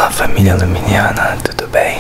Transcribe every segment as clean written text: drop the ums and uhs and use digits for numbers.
Olá, família luminiana, tudo bem?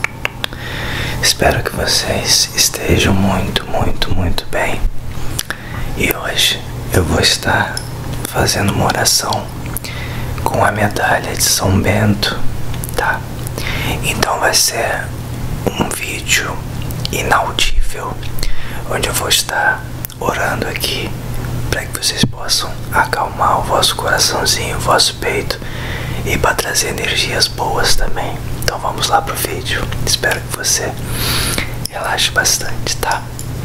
Espero que vocês estejam muito bem. E hoje eu vou estar fazendo uma oração com a medalha de São Bento, tá? Então vai ser um vídeo inaudível, onde eu vou estar orando aqui para que vocês possam acalmar o vosso coraçãozinho, o vosso peito, e para trazer energias boas também. Então vamos lá pro vídeo. Espero que você relaxe bastante, tá?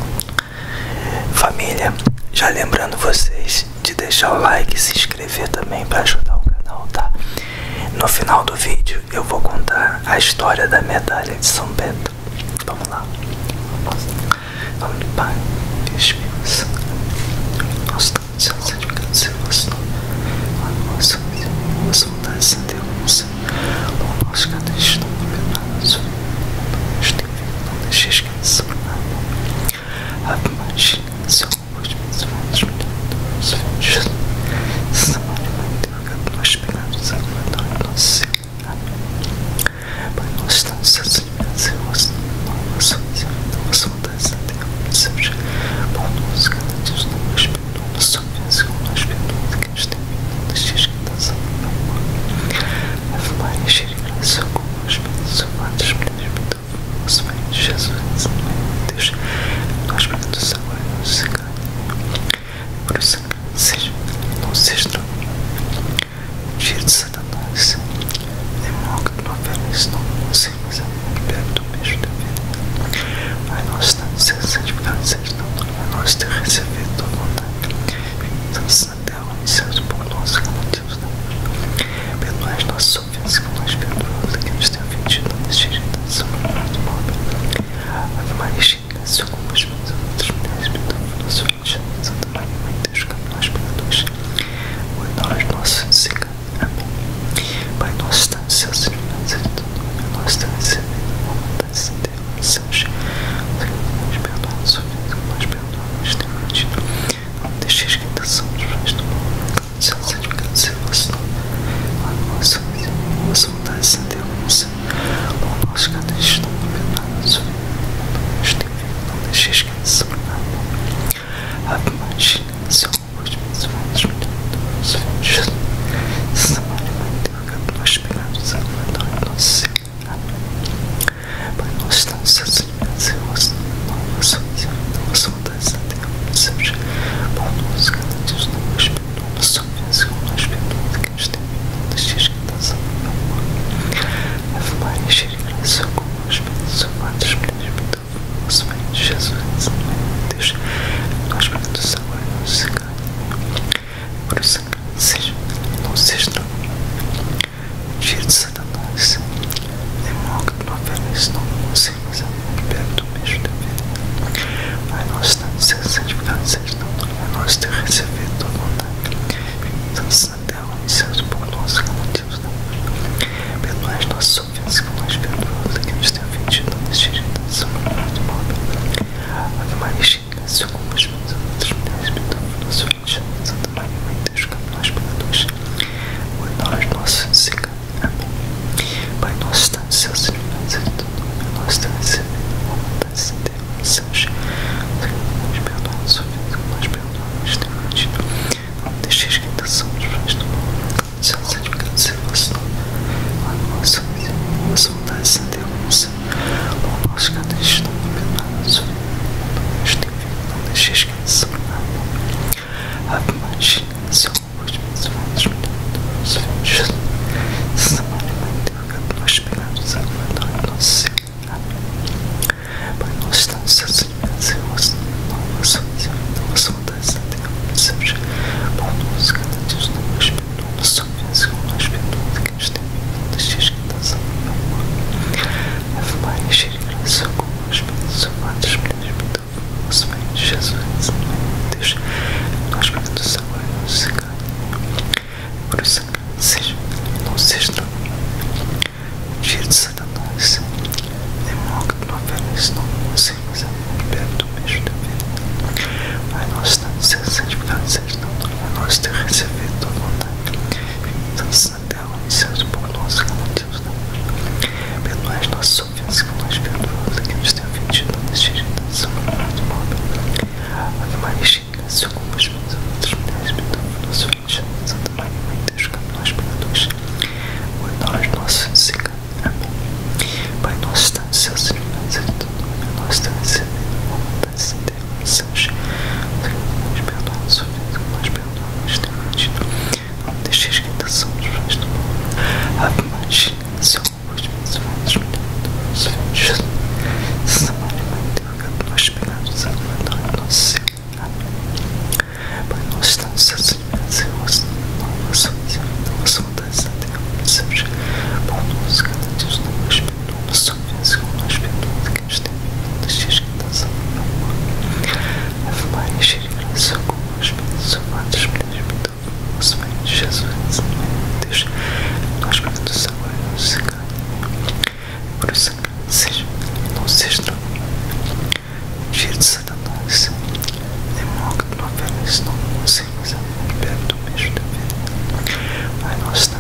Família, já lembrando vocês de deixar o like e se inscrever também para ajudar o canal, tá? No final do vídeo eu vou contar a história da medalha de São Bento. Vamos lá. Vamos, Pai, Espírito Santo. Nossa, santificado seja o vosso nome. Nossa vontade, Santa Deus. O nosso cada instante, perdoa-nos. Não deixeis que nos Ave Maria, São Augusto, os filhos. Santa Maria, Mãe de Deus, perdoa nós pecados, agora e nosso Senhor. Amém. Pai nosso, santificado seja o vosso nome. Nossa vontade, Santa Deus. Seja por nós, cada dia, nos perdoa nossas ofensas, como nós perdoamos quem nos tem vindo. Não deixeis que nos Ave Maria, cheia de graça, convosco, bendita sois vós entre as mulheres, bendito é o vosso filho Jesus. Amém. Deus, nós pedimos agora e não se cai. Por isso, não seja cheio de Satanás. É mal que não oferece, não sei, mas é perto do mesmo da vida. Pai nosso, santificado seja teu nome, a nós te receber tua vontade. Santo na terra, no céu, por nós, cada Deus da perdoai as nossas ofensas, como nós perdoamos a quem nos tem ofendido, não deixeis de tentação, mas do mal. Ave Maria, cheia de graça, convosco, bendita sois vós entre as mulheres, bendito é o vosso filho Jesus. Santa Maria, Mãe de Deus, que nós pecadores, nós nossos Senhor. Amém. Pai nosso, está no céu, santificado seja teu nome, a nós te receber a vontade de Santa Deus, seus nós perdoamos as ofensas, como nós perdoamos os que têm ofendido. Não deixeis que tentação nos faz do mal. Céu, santificado seja o vosso nome. Nossa vontade, Santa Deus. O nosso cada instante, perdoa-nos. Nos tem vindo, não deixeis que nos Ave Maria, São Augusto, bendita sois vós, Jesus. Santa Maria, Mãe de Deus, perdoa nós pecados, agora e nosso Senhor. Amém. Pai nosso, está no céu, santificado seja o vosso nome. Nossa vontade, Santa Deus. Seja por nós, cada dia, nos perdoa nossas ofensas, como nós perdoamos a quem nos tem vindo, não deixeis que nos Ave Maria, cheia de graça, convosco, bendita sois vós entre as mulheres, bendito é o vosso filho Jesus. Amém. Deus, nós pedimos agora e não se cai. Por isso, não seja cheio de Satanás. É mal que não oferece, não sei, mas é perto do mesmo da vida. Pai nosso, está no céu, santificado seja teu nome, a nós te receber tua vontade. Santo na terra, no céu, por nós, cada Deus da perdoai as nossas ofensas, como nós perdoamos a quem nos tem ofendido, não deixeis de tentação, mas do mal. Ave Maria, cheia de graça, convosco, bendita sois vós entre as mulheres, bendito é o vosso filho Jesus. Santa Maria, Mãe de Deus, que nós pecadores, nós nossos Senhor. Amém. Pai nosso, está no céu, santificado seja teu nome, a nós te receber a vontade de Santa Deus. Seja nós perdoamos as ofensas, como nós perdoamos os que têm ofendido. Não deixeis que tentação nos faz do mal. Céu, santificado seja o vosso nome. Nossa vontade, Santa Deus. O nosso cada instante, perdoa-nos. Nos tem vindo, não deixeis que nos Ave Maria,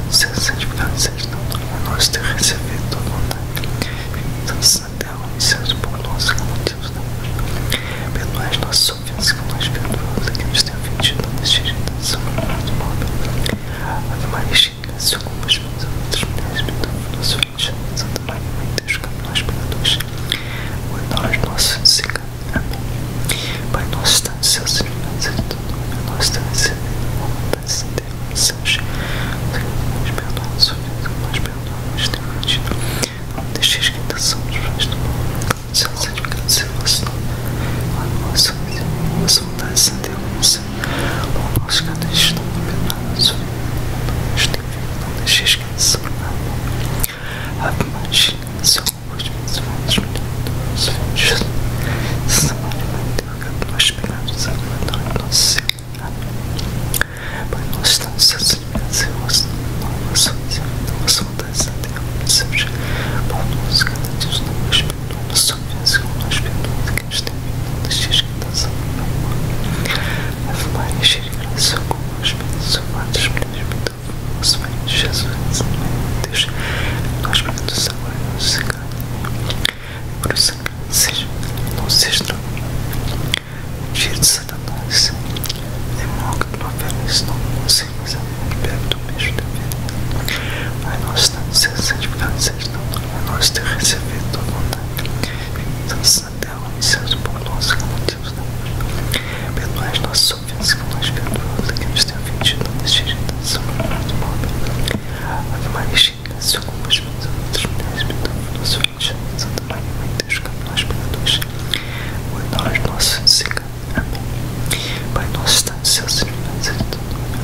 seja santificado seja teu nome, a nós te receber tua vontade. Santo na terra, no céu, por nosso Deus da paz. Perdoai as nossas ofensas, que nós perdoamos a quem nos tem ofendido, não nos tire da tentação, mas do mal. Ave Maria, cheia de graça, o Senhor é convosco, bendita sois vós entre as mulheres, bendito é o fruto do vosso ventre, Santa Maria, Mãe de Deus, rogai por nós, pecadores, agora e na hora de nossa morte. Amém. Pai nosso, está no céu, santificado seja teu nome, a nós te receber tua vontade, Santa terra, no céu, nos perdoai as ofensas, que nós perdoamos os que têm ofendido, não nos deixeis cair em tentação, mas livrai-nos do mal. No céu, santificado seja o vosso nome, a nossa vontade, Santa terra, no céu, o nosso cada dia não perdoai-nos, não deixeis cair em tentação, Ave Maria, cheia de graça, o Senhor é convosco, bendita sois vós entre as mulheres, bendito é o fruto do vosso ventre, Jesus. Santa Maria, Mãe de Deus, rogai por nós, pecadores, agora e na hora de nossa morte. Amém. Pai nosso, está no céu, santificado seja o vosso nome, a vossa vontade, Santa terra, no céu, pão nosso cada dia nos dai, perdoai nossas ofensas, como nós perdoamos a quem nos tem ofendido, não deixeis cair em tentação, Ave Maria, cheia de graça, o Senhor é convosco, bendita sois vós entre as mulheres, bendito é o fruto do vosso ventre, Jesus. Santa Maria, Mãe de Deus, nós pecadores, agora e na nossa morte. Por isso, seja, não seja cheio de Satanás, é mal que não oferece, não consigo, mas é perto do mesmo da vida. Pai nosso, está no céu, santificado seja teu nome, a nós te receber tua vontade. Santos na terra, no céu, o pão nosso, que Deus da paz. Perdoai as nossas ofensas, que nós perdoamos a quem nos tem ofendido, não deixeis cair em tentação, mas livrai-nos do mal. Ave Maria, cheia de graça, o Senhor é convosco, bendita sois vós entre as mulheres, bendito é o fruto do vosso ventre, Jesus. Santa Maria, Mãe de Deus, rogai por nós, pecadores, agora e na hora de nossa morte. Amém. Pai nosso, está no céu, santificado seja teu nome,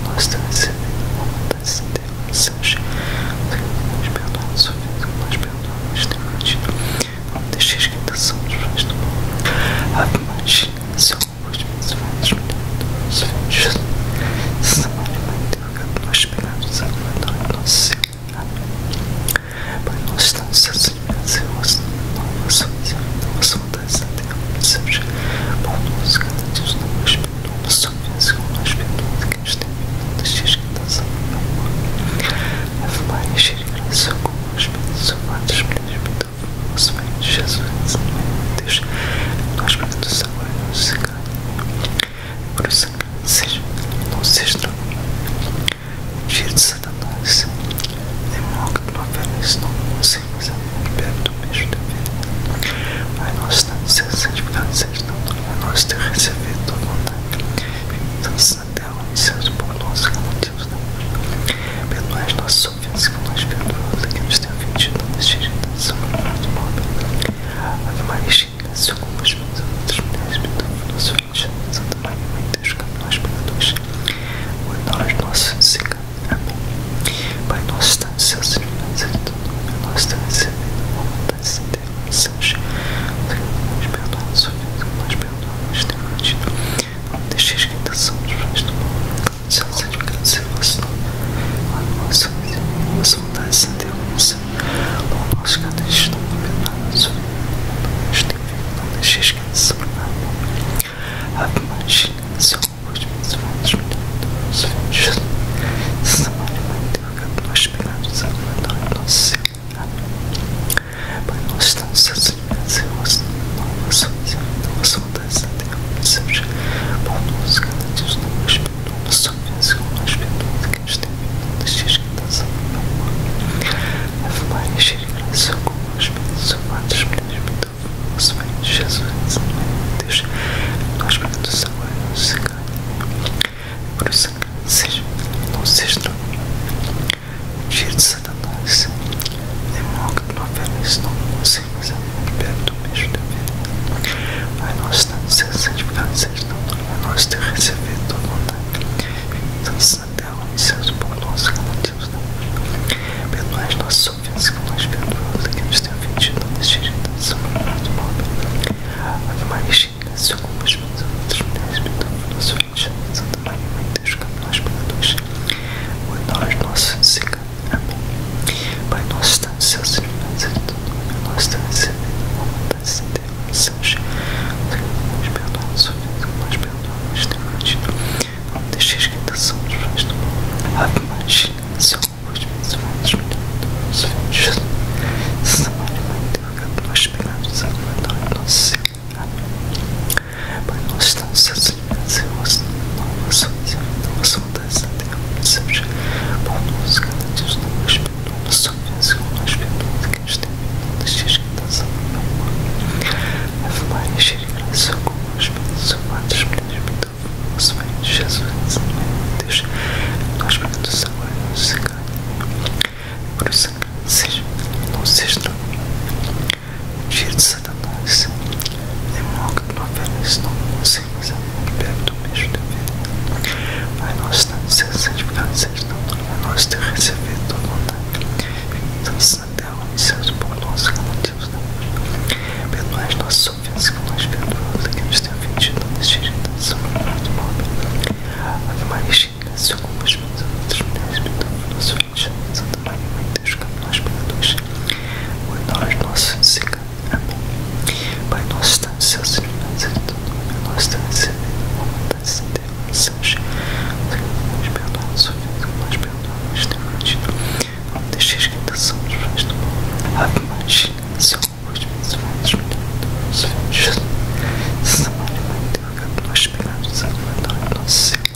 seja santificado seja teu nome, a nós ter recebido tua vontade. Então, na terra, seja por nós, como Deus da luz. Perdoai as nossas ofensas, como nós perdoamos a quem nos tem ofendido neste dia da semana do mal. Ave Maria, cheia de graça, com as mãos a outras mulheres, bendita nosso filho, Santa Maria, Mãe de Deus, que nós pecadores, perdoai as nossas secas. Amém. Pai nosso está no céu, santificado seja teu nome, a nós ter recebido a vontade de Deus, seja nos perdoai as ofensas, como nós perdoamos os que têm ofendido. Não deixeis que a tentação nos faz do mal. Ave Maria, cheia de graça, com as mãos a outras mulheres, nosso filho Jesus, Santa Maria, Mãe de Deus, que nós pecadores, perdoai as nossas secas.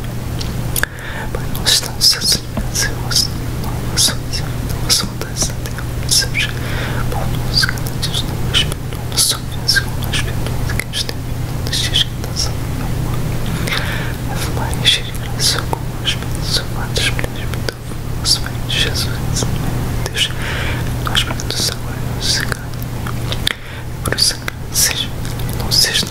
Pai nosso está no céu, santificado seja o vosso nome, a vossa vontade seja seja por nós, cada dia nos damos perdão, nossa ofensa, como nós perdoamos a quem nos tem ofendido, não deixeis que a tentação nos faz do mal. Ave Maria, cheia de graça, com as mãos a outras mulheres, bendita o vosso filho Jesus, Santa Maria, Mãe de Deus, que nós pecadores agora e nos secado. Por isso, seja, não seja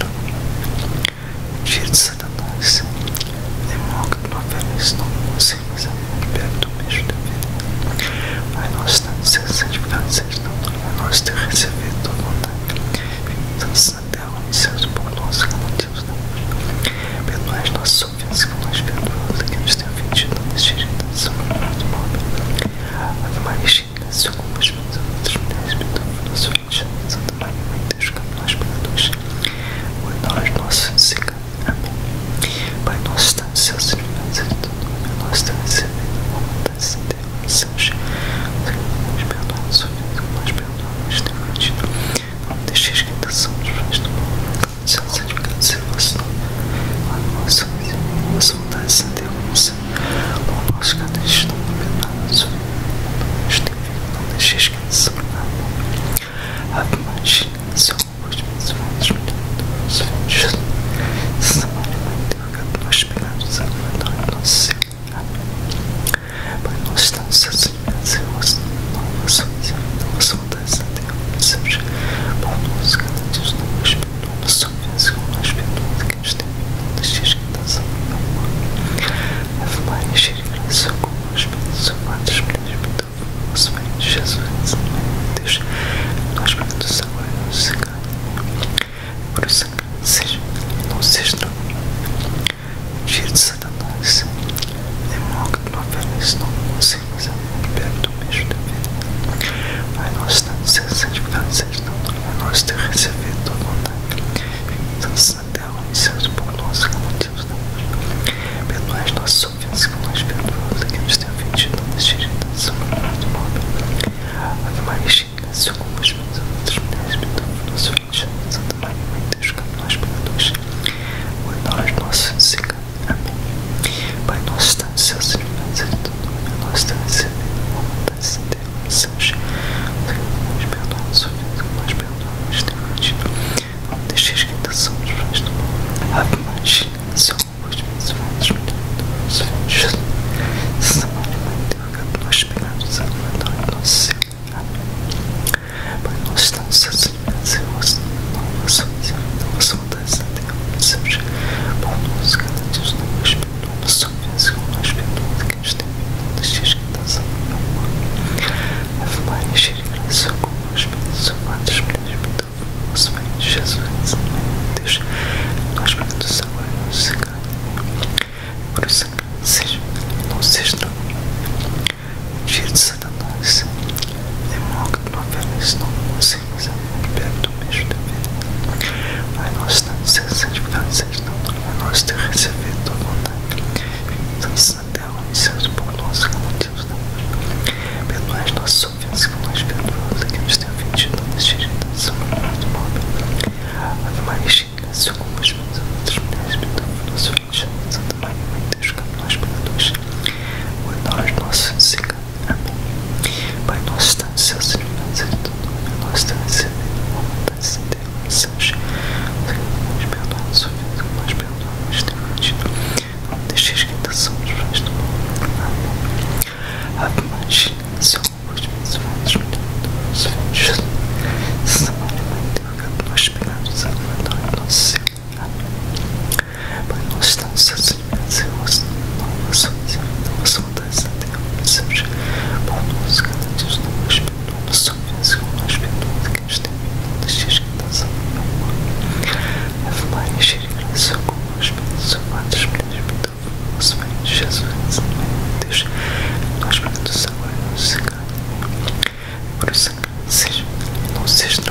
cheio de Satanás, demônio que não oferece, não consigo, mas é perto do mesmo da vida. Pai nosso está no céu, santificado seja teu nome, a nós ter recebido tua vontade. Então, na terra, no céu, por nós, como Deus da luz. Perdoai as nossas ofensas, como nós perdoamos a quem nos tem ofendido neste dia da semana do mal. Ave Maria, cheia de graça, com as mãos a outras mulheres, bendita o nosso filho Jesus, Santa Maria, Mãe de Deus, que nós pecadores, perdoai as nossas secas. Amém. Pai nosso está no céu, santificado seja teu nome, a nós ter recebido a vontade de Deus, seja nos perdoai as ofensas, como nós perdoamos os que têm ofendido. Não deixeis que a tentação nos faz do mal. Seja santificado seja o vosso nome, a vossa vontade seja Deus, por nós cada dia estamos perdoados, os que têm ofendido, não deixeis que a tentação nos faz do mal. Ave Maria, cheia de graça, com as mãos a outras mulheres, nosso filho Jesus, Santa Maria, Mãe de Deus, que nós pecadores, agora perdoai nosso Senhor. Amém. Pai nosso está no céu, santificado seja o vosso nome, a vossa vontade seja seja por nós, cada dia nos damos perdão, nossa ofensa, como nós perdoamos a quem nos tem ofendido, não deixeis que a tentação nos faz do mal. Ave Maria, cheia de graça, com as mãos a outras mulheres, bendita o vosso filho Jesus, Santa Maria, Mãe de Deus, que nós pecadores, agora e nos secado. Por isso, seja, não seja cheio de Satanás, demônio que não oferece, não consigo, mas é perto do mesmo da vida. Pai nosso está no céu, santificado seja teu nome, a nós ter recebido tua vontade. Então, na terra, no céu, por nós, como Deus da luz. Perdoai as nossas ofensas, como nós perdoamos a quem nos tem ofendido neste dia da semana do mal. Ave Maria, cheia de graça, com as mãos a outras mulheres, bendita o nosso filho Jesus, Santa Maria, Mãe de Deus, que nós pecadores, perdoai as nossas secas. Amém. Pai nosso está no céu, santificado seja teu nome, a nós ter recebido a vontade de Deus, seja nos perdoai as ofensas, como nós perdoamos os que têm ofendido. Não deixeis que a tentação nos faz do mal. Ave Maria, cheia de graça, com as mãos a outras mulheres, nosso filho Jesus, Santa Maria, Mãe de Deus, que nós pecadores, agora perdoai nosso Senhor. Amém. Pai nosso está no céu, santificado seja o vosso nome, a vossa vontade seja seja por nós, cada dia nos damos perdão, nossa ofensa, como nós perdoamos a quem nos tem ofendido, não deixeis que a tentação nos faz do mal. Ave Maria, cheia de graça, com as mãos a outras mulheres, bendita o vosso filho Jesus, Santa Maria, Mãe de Deus, que nós pecadores, agora e nos secado. Por isso, seja, não seja cheio de Satanás, demônio que não oferece, não consigo, mas é perto do mesmo da vida. Pai nosso está no céu, santificado seja teu nome, a nós ter recebido tua vontade. Então, na terra, no céu, por nós, como Deus da luz. Perdoai as nossas ofensas, como nós perdoamos a quem nos tem ofendido neste dia da semana do mal. Ave Maria, cheia de graça, com as mãos a outras mulheres, bendita o nosso filho Jesus, Santa Maria, Mãe de Deus, que nós pecadores, perdoai as nossas secas. Amém. Pai nosso está no céu, santificado seja teu nome, a nós ter recebido a vontade de Deus, seja nos perdoai as ofensas, como nós perdoamos os que têm ofendido. Não deixeis que a tentação nos faz de Jesus, Deus, nós pedimos agora não se cai, por o sangue seja, não seja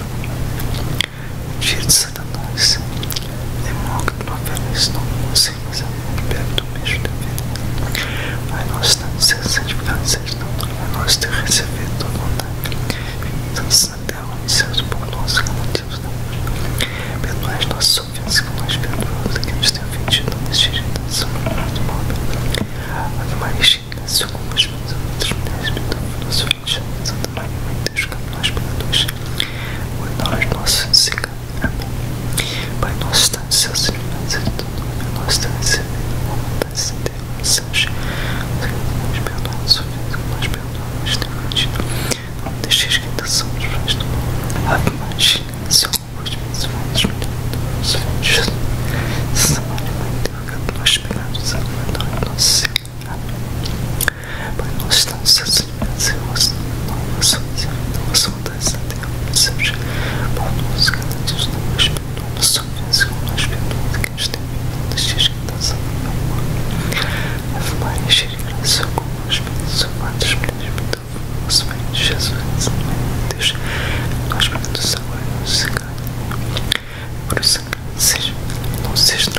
tira de Satanás, demônio que não oferece, não conseguimos bebe do mesmo da vida. Pai nosso, seja santificado, seja não, nós te receber tua vontade, tanto na terra e céus por nós, como Deus da perdoai as nossas ofensas, que nós perdoamos a quem nos tem ofendido, não nos tire da ação do mal. Ave Maria, cheia de graça, como as mãos outras mulheres, bendita nosso filho, Santa Maria, Mãe de Deus, que nós pecadores, guardai os nossos desenganos. Amém. Pai nosso, está no céu, santificado seja teu nome, nós te recebemos, uma vontade sem ter mensagem, nos perdoai as ofensas, que nós perdoamos, nos tem ofendido, não deixeis que a tentação nos faz do mal. Ave Maria, cheia de graça, como as mãos outras mulheres, nosso filho Jesus, Santa Maria, Mãe de Deus, que nós pecados, guardai o nosso Senhor. Pai nosso, está no céu, santificado seja o vosso nome, a vossa vontade seja feita seja por nós, cada dia nos perdoa a nossa ofensa, como nós perdoamos a quem nos tem ofendido, não deixeis que a tentação nos faz do mal. Ave Maria, cheia de graça, como as mãos outras mulheres, bendita o vosso filho Jesus, Mãe de Deus, nós pedimos agora não se cai, por o sangue seja, não seja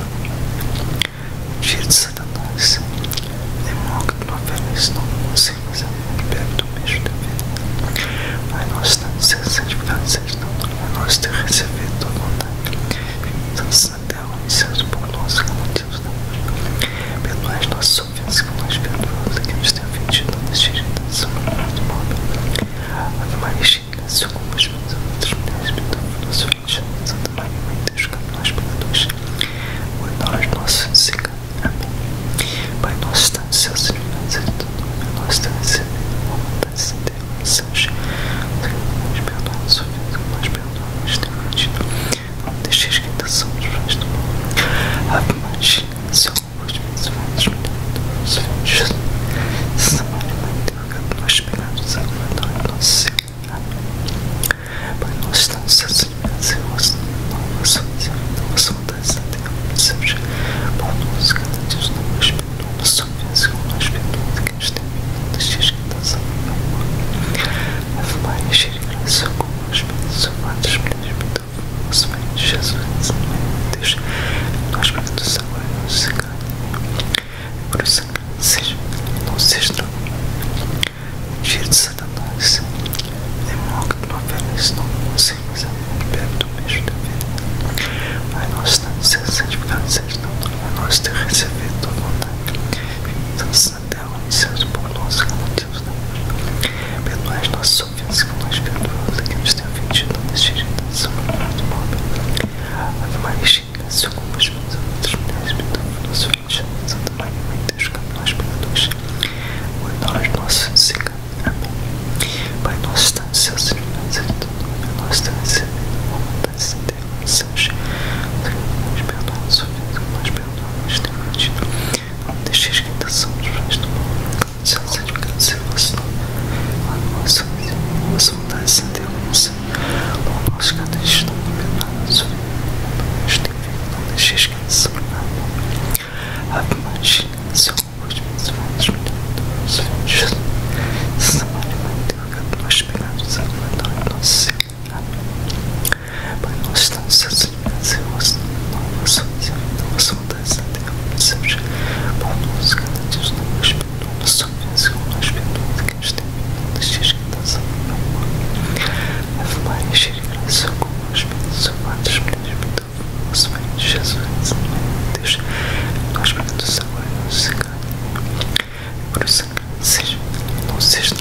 tira de Satanás, demônio que não oferece, não conseguimos bebe do mesmo da vida. Pai nosso, está no céu, santificado seja não, nós te receber tua vontade, tanto na terra e céus por nós, como Deus da perdoai as nossas ofensas, que nós perdoamos a quem nos tem ofendido, não nos tire da ação do mal. Ave Maria, cheia de graça, como as mãos outras mulheres, bendita o nosso filho Jesus, Santa Maria, Mãe de Deus, que nós pecadores, guardai os nossos desenganos. Amém. Pai nosso, está no céu, santificado seja teu nome, nós te recebemos, uma vontade sem ter mensagem, nos perdoai as ofensas, que nós perdoamos, nos tem ofendido, não deixeis que a tentação nos faz do mal. Ave Maria, cheia de graça, como as mãos outras mulheres, nosso filho Jesus, Santa Maria, Mãe de Deus, que nós pecados, guardai o nosso Senhor. Pai nosso, está no céu, santificado seja o vosso nome, a vossa vontade seja feita por nós, cada dia nos perdoa a nossa ofensa, como nós perdoamos a quem nos tem ofendido, não deixeis que a tentação nos faz do mal. Ave Maria, cheia de graça, como as mãos outras mulheres, bendita o vosso filho Jesus, Mãe de Deus, nós pedimos agora não se cai, por o sangue seja, não seja tira de Satanás, demônio que não oferece, não conseguimos bebe do mesmo da vida. Pai nosso, está no céu, santificado seja não, nós te receber tua vontade, tanto na terra e céus por nós, como Deus da perdoai as nossas ofensas, que nós perdoamos a quem nos tem ofendido, não nos tire da ação do mal. Ave Maria, cheia de graça, como as mãos outras mulheres, bendita o nosso filho Jesus, Santa Maria, Mãe de Deus, que nós pecadores, guardai os nossos desenganos. Amém. Pai nosso, está no céu, santificado seja teu nome, nós te recebemos, uma vontade sem ter mensagem, nos perdoai as ofensas, que nós perdoamos, nos tem ofendido, não deixeis que a tentação nos faz do mal. Céu, santificado seja o vosso nome, a vossa vontade sem ter mensagem, por nós, cada dia estamos perdoados, nos tem ofendido, não deixeis que a tentação nos faz do mal. Ave Maria, cheia de graça, como as mãos outras mulheres, nosso filho Jesus, Santa Maria, Mãe de Deus, que nós pecados, guardai o nosso Senhor. Amém. Pai nosso, está no céu, santificado seja o vosso nome, a vossa vontade seja feita por nós, cada dia nos perdoa a nossa ofensa, como nós perdoamos a quem nos tem ofendido, não deixeis que a tentação nos faz do mal. Ave Maria, cheia de graça, como as mãos outras mulheres, bendita o vosso filho Jesus, Mãe de Deus, nós pedimos agora não se cai, por o sangue seja, não seja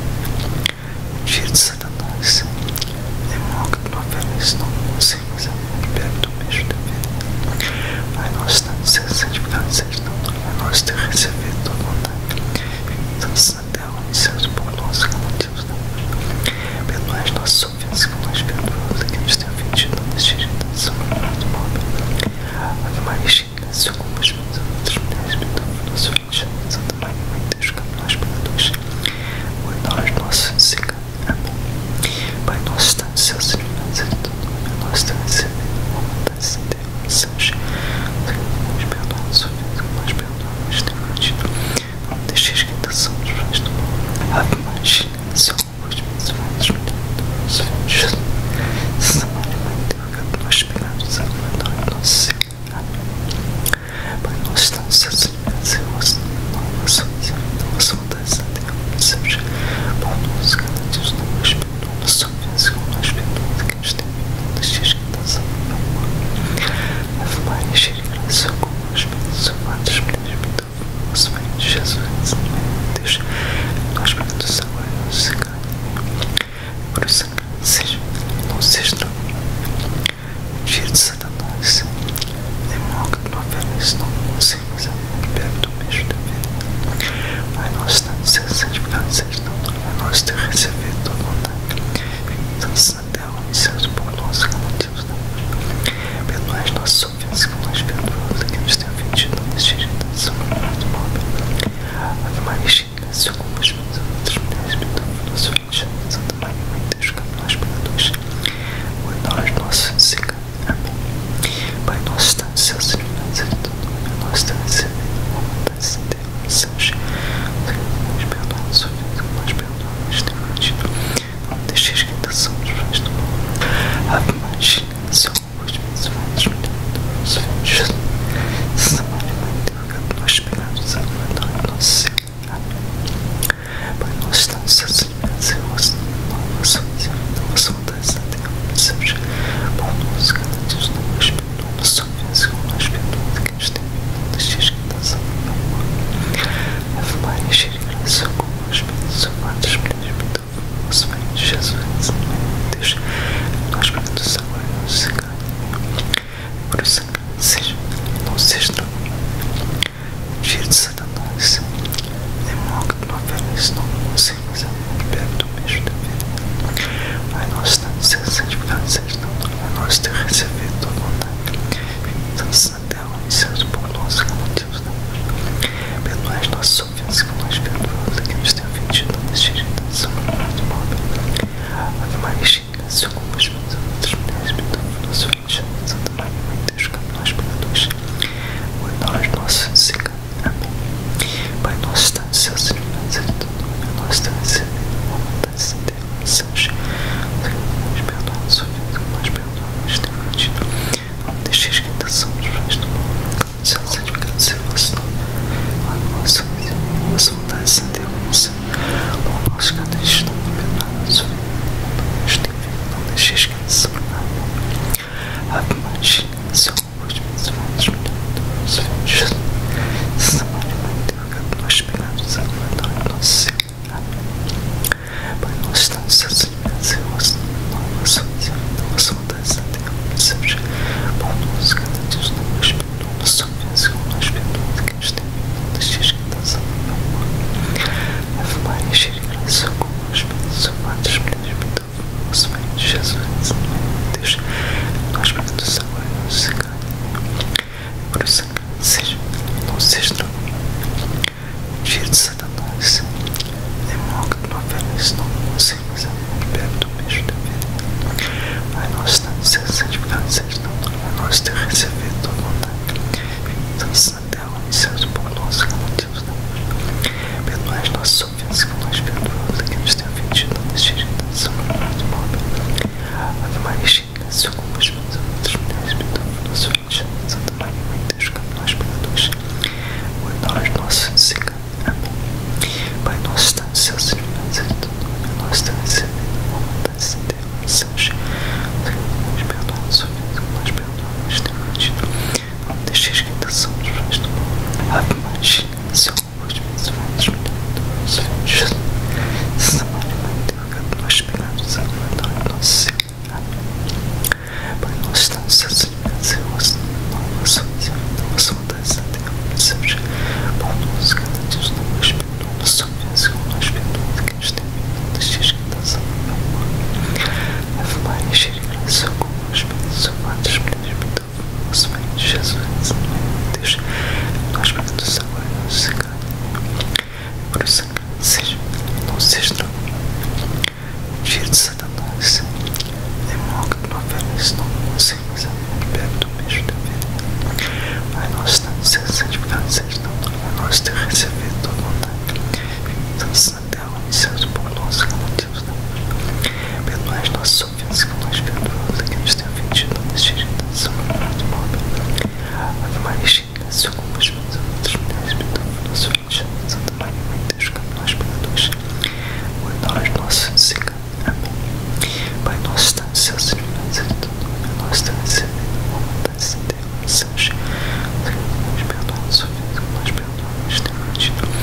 tira de Satanás, demônio que não oferece, não conseguimos bebe do mesmo da vida. Pai nosso, está no céu, santificado seja não, nós te receber tua vontade, tanto na terra e céus por nós, como Deus da perdoai as nossas ofensas, que nós perdoamos a quem nos tem ofendido, não nos tire da ação do mal. Ave Maria, cheia de graça, como as mãos outras mulheres, bendita o nosso filho Jesus, Santa Maria, Mãe de Deus, que Jesus, Deus, nós pedimos agora não se cai, por isso seja, não seja cheio de Satanás, é mal que não oferece, não conseguimos perto do mesmo da vida. Pai nosso, seja santificado, seja não, nós te receber tua vontade, então na terra, em céus, por nosso que não Deus não perdoai as nossas ofensas, que nós perdoamos a quem nos tem ofendido, não nos tire da do mal. Ave Maria, cheia de graça, com as mãos a outras mulheres, bendita nosso filho, Santa Maria, Mãe de Deus, que nós pecadores, hoje nós nossos Senhor. Amém. Pai nosso está no céu, santificado seja teu nome, nosso está recebido, vontade de Deus, seja, nos perdoa as ofensas, que nós perdoamos, nos tem ofendido, não deixeis que a tentação nos faz do mal. Ave Maria, cheia de graça, com as mãos a outras mulheres, nosso filho Jesus, Santa Maria, Mãe de Deus, que nós pecados, agora nosso Senhor. Pai nosso está no céu, santificado seja o vosso nome, vossa vontade seja seja bom nosso, cada dia nos perdoa, nos ofensas, como nós perdoamos a quem nos tem ofendido, não deixeis que a tentação nos faz do mal. Ave Maria, cheia de graça, com as bênçãos, amadas mulheres, bendito o vosso filho Jesus, Deus, nós pedimos agora não se cai, por isso seja, não seja cheio de Satanás, é mal que não oferece, não conseguimos perto do mesmo da vida. Pai nosso, está no céu, santificado seja não, nós te receber tua vontade, então na terra, em céus, por nosso que não Deus não perdoai as nossas ofensas, que nós perdoamos a quem nos tem ofendido, não nos tire da tentação, do mal. Ave Maria, cheia de graça, com as mãos a outras mulheres, bendita o nosso filho Jesus, Santa Maria, Mãe de Deus, que nós pecadores, hoje nosso Senhor. Amém. Pai nosso está no céu, santificado seja teu nome, nós te recebemos, vontade de Deus, seja, nos perdoa as ofensas, que nós perdoamos, nos tem ofendido, não deixeis que a tentação nos faz do mal. Céu, santificado seja o vosso nome, vossa vontade seja Deus, pão nosso cada dia está perdoado, nos tem ofendido, não deixeis que a tentação nos faz do mal. Ave Maria, cheia de graça, com as bênçãos, amadas mulheres, nosso filho Jesus, Santa Maria, Mãe de Deus, que nós pecados, agora nosso Senhor. Pai nosso está no céu, santificado seja o vosso nome, vossa vontade seja Deus, seja bom nosso, cada dia nos perdoa, nos ofensas, como nós perdoamos a quem nos tem ofendido, não deixeis que a tentação nos faz do mal. Ave Maria, cheia de graça, com as bênçãos, amadas mulheres, bendito o vosso filho Jesus, Deus, nós pedimos agora não se cai, por isso seja, não seja cheio de Satanás, é mal que não oferece, não conseguimos perto do mesmo da vida. Pai nosso está no céu, santificado seja não, nós te receber tua vontade, então na terra, em céus, por nosso que não Deus não perdoai as nossas ofensas, que nós perdoamos a quem nos tem ofendido, não deixeis que a tentação nos faz do mal. Ave Maria, cheia de graça, com as mãos a outras mulheres, bendito o nosso filho Jesus, Santa Maria, Mãe de Deus, que nós pecadores, hoje nosso Senhor. Amém. Pai nosso está no céu, santificado seja teu nome, nós te recebemos, vontade de Deus, seja, nos perdoa as ofensas, que nós perdoamos, nos tem ofendido, não deixeis que a tentação nos faz do mal. Ave Maria, cheia de graça, com as bênçãos, amadas mulheres, nosso filho Jesus, Santa Maria, Mãe de Deus, que nós pecados, agora nosso Senhor. Pai nosso está no céu, santificado seja o vosso nome, vossa vontade seja Deus, seja bom nosso, cada dia nos perdoa, nos ofensas, como nós perdoamos a quem nos tem ofendido, não deixeis que a tentação nos faz do mal. Ave Maria, cheia de graça, com as bênçãos, amadas mulheres, bendito o vosso filho Jesus, Deus, nós pedimos agora não se cai, por isso seja, não seja cheio de Satanás, é mal que não oferece, não conseguimos perto do mesmo da vida. Pai nosso está no céu, santificado seja não, nós te receber tua vontade, então na terra, em céus, por nosso que não Deus não perdoai as nossas ofensas, que nós perdoamos a quem nos tem ofendido, não deixeis que a tentação nos faz do mal. Ave Maria, cheia de graça, com as mãos a outras mulheres, bendito o nosso filho Jesus, Santa Maria, Mãe de Deus, que nós pecadores, hoje nosso Senhor. Amém. Pai nosso está no céu, santificado seja teu nome, nós te recebemos, vontade de Deus, seja, nos perdoa as ofensas, que nós perdoamos, nos tem ofendido,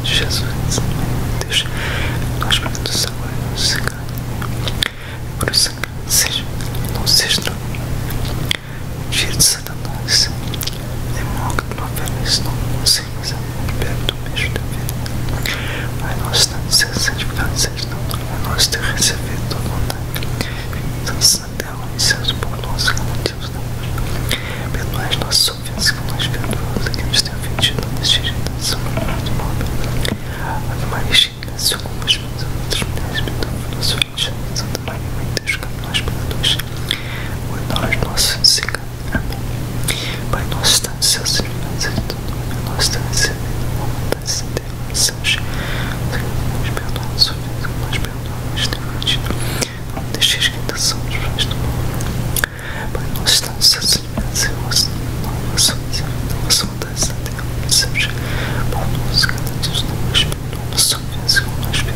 de Jesus, Deus, nós pedimos agora, não se cai, por isso seja, não seja cheio de Satanás, demônio que não oferece, não consigo, mas é perto do beijo da vida. Pai nosso, seja santificado, seja não, nós te receber tua vontade, tanto na terra e céus por nós, como Deus não. Perdoai as nossas ofensas, que nós perdoamos a quem nos tem ofendido, não nos tire da tentação, mas do mal. Ave Maria, cheia de graça, com vós bendita entre as mulheres, bendito é o nosso filho Jesus. Santa Maria, Mãe de Deus, que nós pecadores, guardai os nossos secretos. Amém. Pai nosso está no céu, santificado seja teu nome, nosso está recebido, a vontade de Deus, seja nos perdoar as ofensas, que nós perdoamos os teus ofendidos. Não deixeis que a tentação nos faz do mal. Pai nosso está no céu, santificado seja o vosso nome, a vossa vontade de Deus, seja por nós, cada dia nos perdoa as ofensas, como nós perdoamos.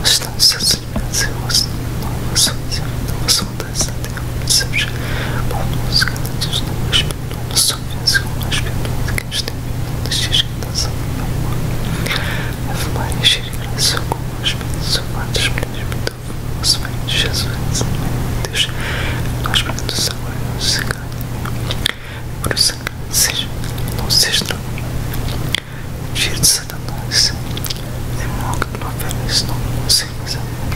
Constância, Senhor, Tire de Satanás, demônio que não oferece, não consigo fazer.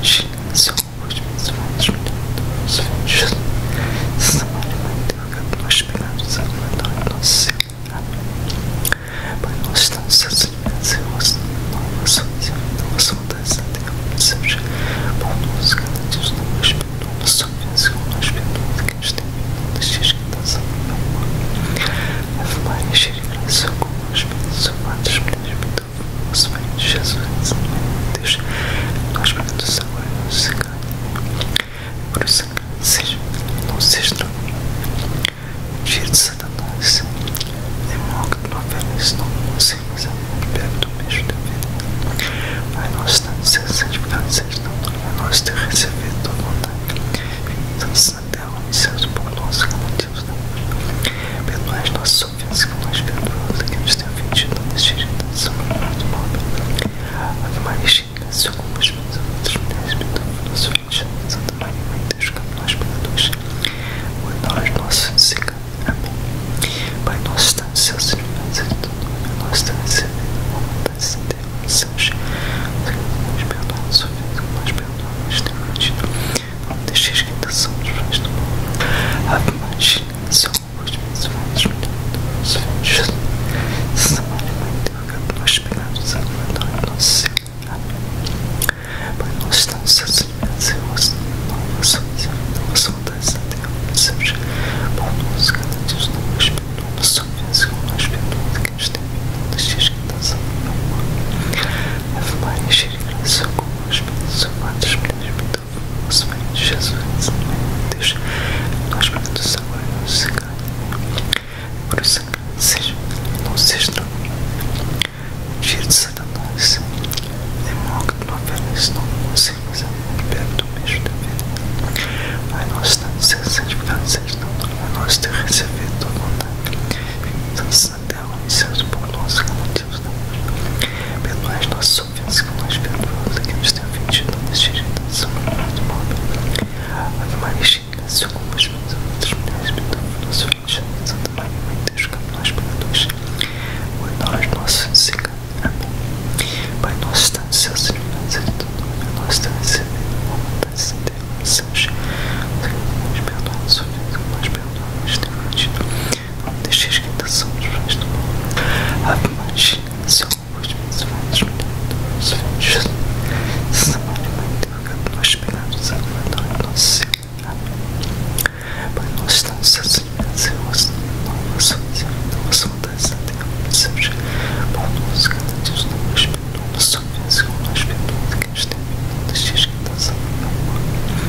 imaginação, os pensamentos dos filhos. Samara, Mãe de Deus, que nós pecados a glória do nosso Senhor. Pai nosso, estamos santificados em vosso nome, vossa vontade, Deus, seja bom nos cada dia de nós, perdoa-nos ofensas como nós perdoamos a quem nos tem pecado, deixes que estás a amor. Ave Maria, cheia de graça, convosco, salvados mulheres, bendita o vosso Filho Jesus, Deus, nós pedimos agora e não se cai. Por isso, seja, não seja cheio de Satanás, é mal que não oferece, não conseguimos perto do mesmo da vida. Pai nosso, estamos santificados, seja não, nós te receber tua vontade. Vimos na terra, no céu, do pão nosso, que não Deus dá. Perdoai as nossas ofensas, que nós perdoamos a quem nos tem ofendido, não nos tire da sombra do mal. Ave Maria, cheia de graça, convosco, outras mulheres, bendita o nosso Filho Jesus, Santa Maria, Mãe de Deus, que nós pecadores, perdoai nosso Senhor. Amém. Pai nosso, está no céu, santificado seja teu nome, nós te recebemos, a vontade de Deus, seja, nos perdoa-nos ofensas, que nós perdoamos os teus ofendidos, não deixes que tentação nos faz do mal. Ave Maria, cheia de graça, convosco, bendita o nosso Filho Jesus, Santa Maria, Mãe de Deus, que nós pecados a glória do nosso Senhor. Amém. Pai nosso, está no céu, santificado seja o vosso nome, vossa vontade, seja bom nos cada dia de nós, perdoa-nos ofensas como nós perdoamos a quem nos tem pecado, não deixes que estás a amor. Ave Maria, cheia de graça, convosco, salvados mulheres, bendita o vosso Filho Jesus, Mãe de Deus, nós pedimos agora e não se cai. Por isso, seja, não seja cheio de Satanás, é mal que não oferece, não conseguimos perto do mesmo da vida. Pai nosso, está no céu, santificado seja teu nome, nós te receber tua vontade. Vimos na terra, no céu, do pão nosso, que não Deus dá. Perdoai as nossas ofensas, que nós perdoamos a quem nos tem ofendido, não nos tire da sombra do mal. Ave Maria, cheia de graça, convosco, outras mulheres, bendita o nosso Filho Jesus, Santa Maria, Mãe de Deus, que nós pecadores, perdoai nosso Senhor. Amém. Pai nosso, está no céu, santificado seja teu nome, nós te recebemos, a vontade de Deus, seja, nos perdoa-nos ofensas, como nós perdoamos os teus ofendidos, não deixes que tentação nos faz do mal. Ave Maria, cheia de graça, convosco, bendita o nosso Filho Jesus, Santa Maria, Mãe de Deus, que nós pecados a glória do nosso Senhor. Amém. Pai nosso, está no céu, santificado seja o vosso nome, vossa vontade, seja bom nos cada dia de nós, perdoa-nos ofensas, como nós perdoamos a quem nos tem pecado, não deixes que estás a amor.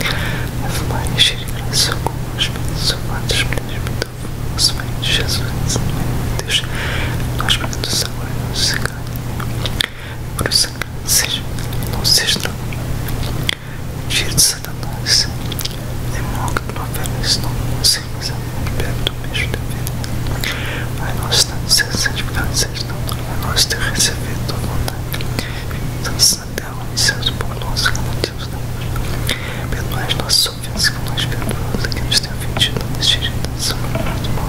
Ave Maria, cheia de graça, convosco, salvados mulheres, bendita o vosso Filho Jesus, Mãe de Deus, nós pedimos agora e não se cai. Por isso, seja, não seja cheio de Satanás, é mal que não oferece, não conseguimos perto do mesmo da vida. Pai nosso, está no céu, santificado seja teu nome, nós te receber tua vontade. Vimos na terra, no céu, do pão nosso, que não Deus dá. Perdoai as nossas ofensas, que nós perdoamos a quem nos tem ofendido, não nos tire da sombra do mal.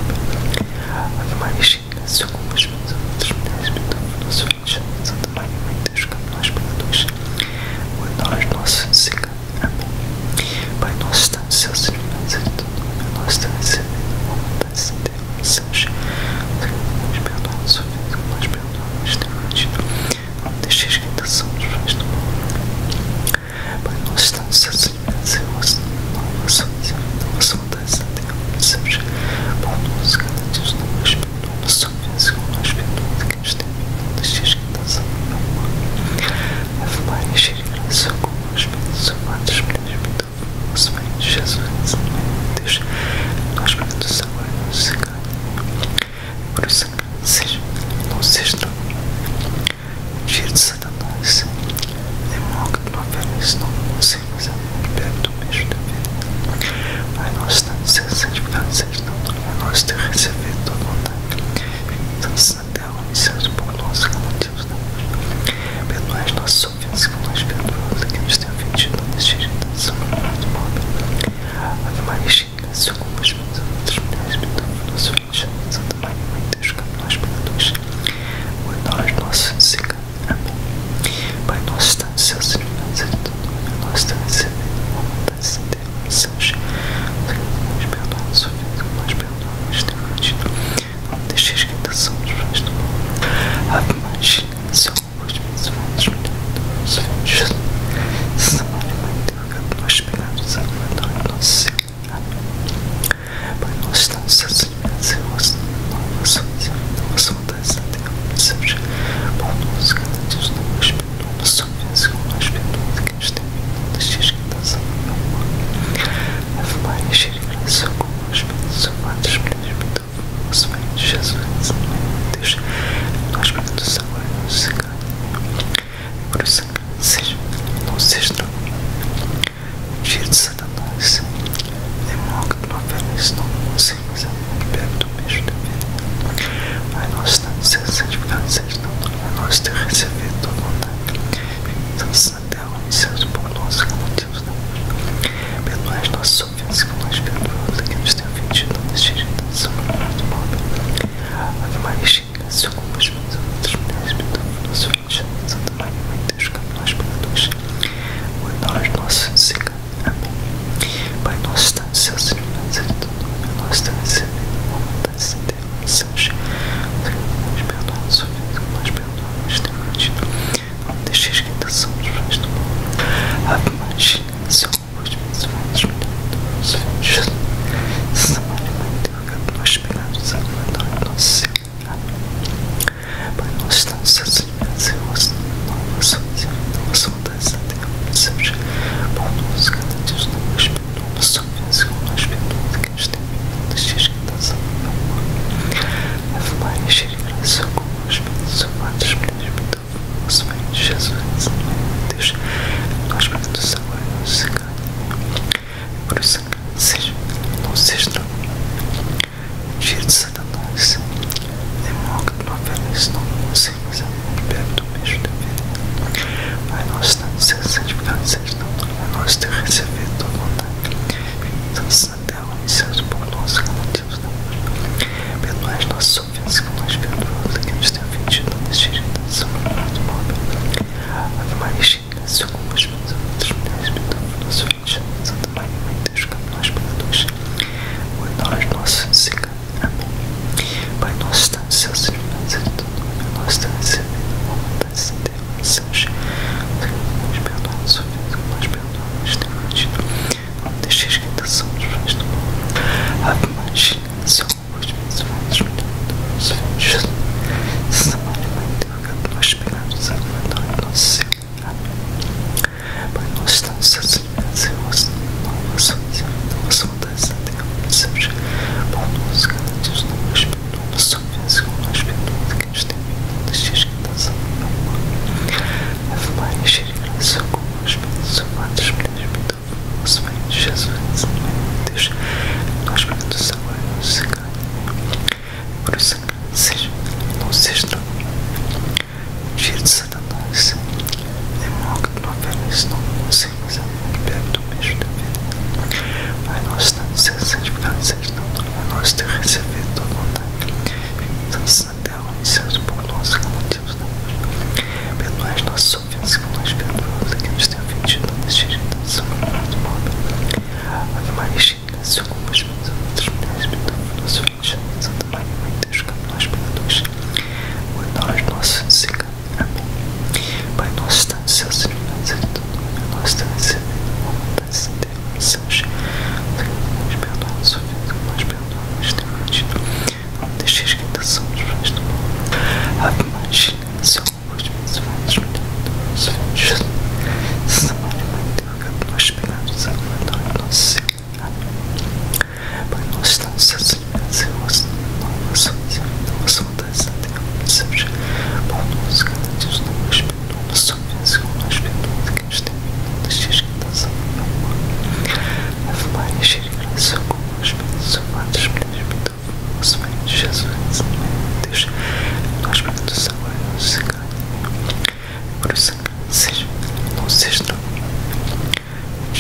Ave Maria, cheia de graça, convosco, outras mulheres, bendita o nosso Filho Jesus, Santa Maria, Mãe de Deus, que nós pecadores, perdoai nosso Senhor. Amém. Pai nosso, está no céu, santificado seja teu nome, nós te recebemos, a vontade de Deus, seja, nos perdoa-nos ofensas, como nós perdoamos os teus ofendidos, não deixes que tentação nos faz do mal. Pai nosso, está no céu, santificado seja o vosso nome, vossa vontade, seja bom nos cada dia de nós, perdoa-nos ofensas, como nós perdoamos a quem nos tem pecado, não deixes que estás a amor. Ave Maria, cheia de graça, convosco, salvados mulheres, bendita o vosso Filho Jesus, Mãe de Deus, nós pedimos agora e não se cai. Por isso, seja, não seja cheio de Satanás, é mal que não oferece, não conseguimos perto do mesmo da vida. Pai nosso, está no céu, santificado seja teu nome, nós te receber tua vontade. Vimos na terra, no céu, do pão nosso, que não Deus dá. Perdoai as nossas ofensas, que nós perdoamos a quem nos tem ofendido, não nos tire da sombra do mal. Ave Maria, cheia de graça, convosco, outras mulheres, bendita o nosso Filho Jesus, Santa Maria, Mãe de Deus, que nós pecadores, perdoai nosso Senhor. Amém. Pai nosso, está no céu, santificado seja teu nome, nós te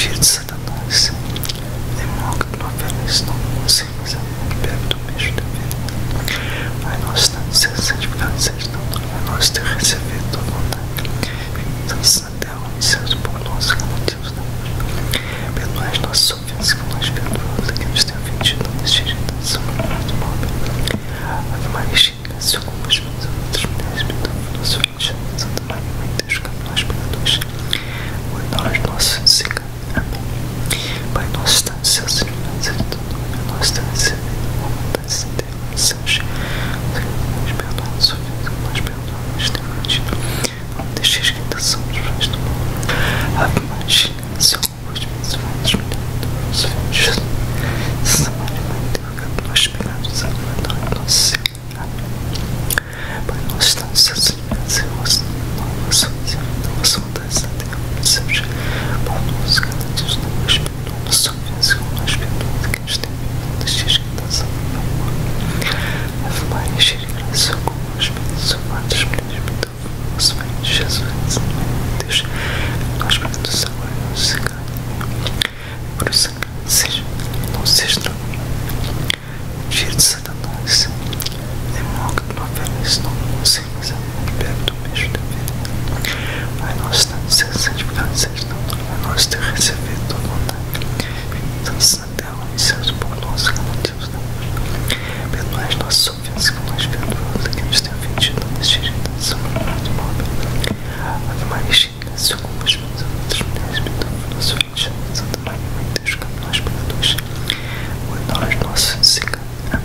Filho de Satanás, demônio que não oferece, não consigo fazer nada, bebe do mesmo da vida. Pai nosso, seja santificado, seja não, Pai nosso, ter recebido tua vontade. Santos na terra, onde seja por nós, que não temos nada. Perdoai as nossas ofensas, que nós perdoamos a quem nos tem ofendido, não nos tire da tentação, mas do mal. Ave Maria, cheia de graça, com as mãos a outras mulheres, bendita nosso filho, Santa Maria, Mãe de Deus, que nós pecadores, hoje nós nossos desenganos. Pai nosso está no céu, santificado seja teu nome, Pai nosso está recebido, uma vontade sem ter seja. Nos perdoa as ofensas, que nós perdoamos, tem ofendido. Não deixeis que a tentação nos faz do mal. Ave Maria, cheia de graça, com as mãos a outras mulheres, nosso filho Jesus. Santa Maria, Mãe de Deus, que nós pecadores, agora e nosso Senhor. Pai nosso está no céu, santificado seja o vosso nome, a vossa vontade sem ter seja. Pão nosso, cada dia nos dai, perdoa nossas ofensas, como nós perdoamos a quem nos tem ofendido, não deixeis que a tentação nos faz do mal. Ave Maria, cheia de graça, com as mãos amadas, mulheres, bendita o vosso Filho Jesus. Santa Maria, Mãe de Deus, nós pecadores, agora e nosso Senhor. Por isso, seja, não seja tranquilo. Filho de Satanás, demônio que não oferece, não consigo fazer nada, bebe do mesmo da vida. Pai nosso, está no céu, santificado seja teu nome, Pai nosso, ter recebido tua vontade. Santos na terra, onde seja por nós, que não temos nada. Perdoai as nossas ofensas, que nós perdoamos a quem nos tem ofendido, não nos tire da tentação, mas do mal. Ave Maria, cheia de graça, com as mãos a outras mulheres, bendita o nosso Filho Jesus. Santa Maria, Mãe de Deus, que nós pecadores, hoje nós nossos desenganos.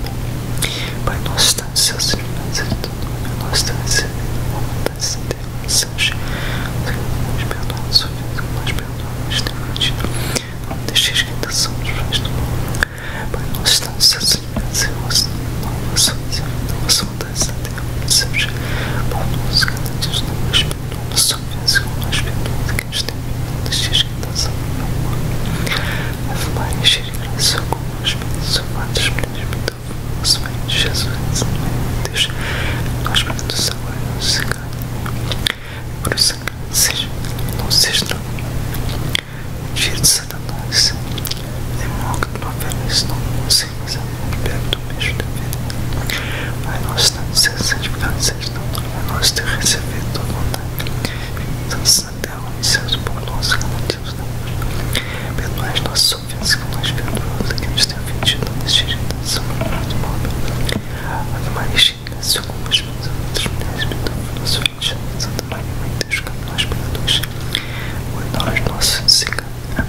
Pai nosso está no céu, santificado seja teu nome, Pai nosso está recebido, uma vontade sem ter seja. Nos perdoa as ofensas, que nós perdoamos, tem ofendido. Não deixeis que a tentação nos faz do mal. Pai nosso está no céu, santificado seja o vosso nome, a vossa vontade sem ter seja. Pão nosso, cada dia nos dai, perdoa nossas ofensas, como nós perdoamos a quem nos tem ofendido, não deixeis que a tentação nos faz do mal. Ave Maria, cheia de graça, com as mãos amadas, mulheres, bendita o vosso Filho Jesus. Santa Maria, Mãe de Deus, nós pecadores, agora e nosso Senhor. Por isso, seja, não seja tranquilo. Filho de Satanás, demônio que não oferece, não consigo fazer nada, bebe do mesmo da vida. Pai nosso está no céu, santificado seja teu nome, Pai nosso, ter recebido tua vontade. Santos na terra, onde seja por nós, que não temos nada. Perdoai as nossas ofensas, que nós perdoamos a quem nos tem ofendido, não nos tire da tentação, mas do mal. Ave Maria, cheia de graça, com as mãos a outras mulheres, bendita o nosso Filho Jesus. Santa Maria, Mãe de Deus, que nós pecadores, hoje nós nossos desenganos.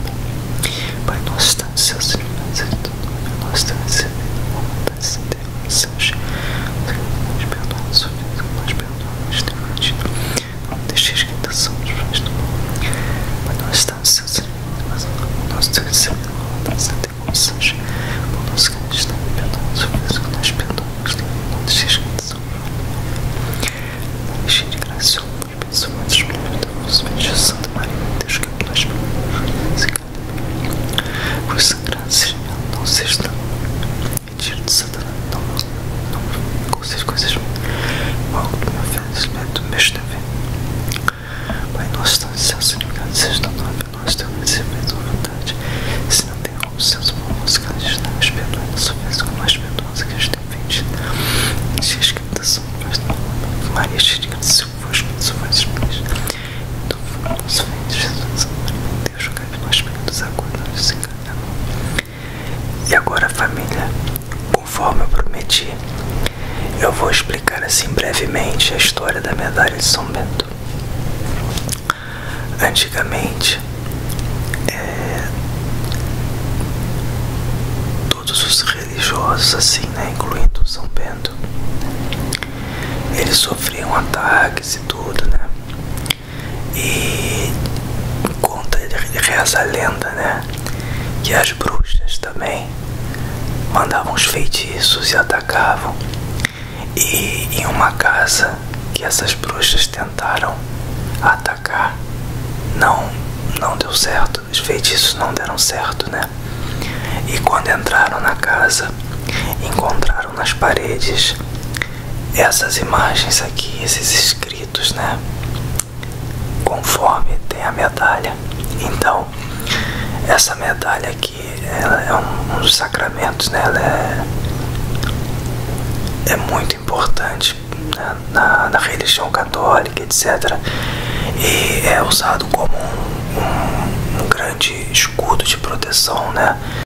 Pai nosso está no céu, santificado seja teu nome, Pai nosso está recebido, uma vontade sem ter seja. Nos perdoa as ofensas, que nós perdoamos, tem ofendido. Não deixeis que a tentação nos faz do mal. Pai nosso está no céu, santificado, o nosso está recebido, uma vontade sem ter seja. Por nosso que está perdoa as ofensas, que nós perdoamos, não deixeis que a tentação nos faz do mal. Cheia de graça, com as bênçãos, outras mulheres, do vosso Filho Jesus. Santa Maria, Mãe de Deus, que nós pecadores, por isso, graça, não seja tranquilo. Mentira de Satanás, não com essas coisas. Algo do meu filho, do mesmo da vida. Pai nosso está no céu, santificado seja teu nome, Pai nosso, ter recebido tua vontade. Se não tem como seus irmãos, que eles nos perdoem nossas ofensas, como nós perdoamos a quem nos tem ofendido. Não deixeis que a tentação nos faz do mal. Ave Maria, cheia de graça, convosco, bendita sois vós mulheres. Do nosso Filho Jesus, Santa Maria, Mãe de Deus, rogai por nós, pecadores, agora e nos desenganos. E agora, família, conforme eu prometi, eu vou explicar assim brevemente a história da medalha de São Bento. Antigamente, todos os religiosos, assim, né, incluindo São Bento, eles sofriam ataques e tudo, né? E reza a lenda, né, que as bruxas também mandavam os feitiços e atacavam. E em uma casa que essas bruxas tentaram atacar, não deu certo, os feitiços não deram certo, né? E quando entraram na casa, encontraram nas paredes essas imagens aqui, esses escritos, né? Conforme tem a medalha. Então, essa medalha aqui, ela é um dos sacramentos, né? Ela é muito importante, né, na religião católica, etc. E é usado como um grande escudo de proteção, né?